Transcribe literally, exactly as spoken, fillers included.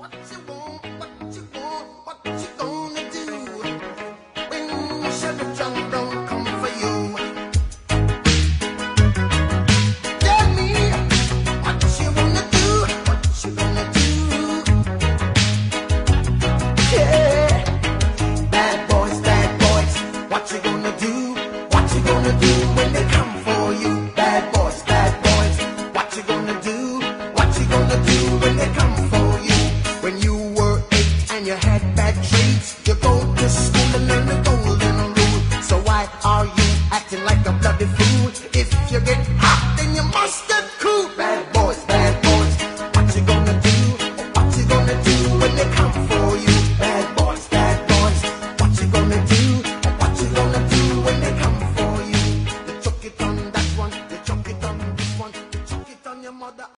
What you want, what you want, what you gonna do when Chevy John don't come for you? Tell me what you wanna do, what you gonna do? Yeah, bad boys, bad boys, what you gonna do? What you gonna do when they come for you? Bad boys, bad boys, what you gonna do? What you gonna do?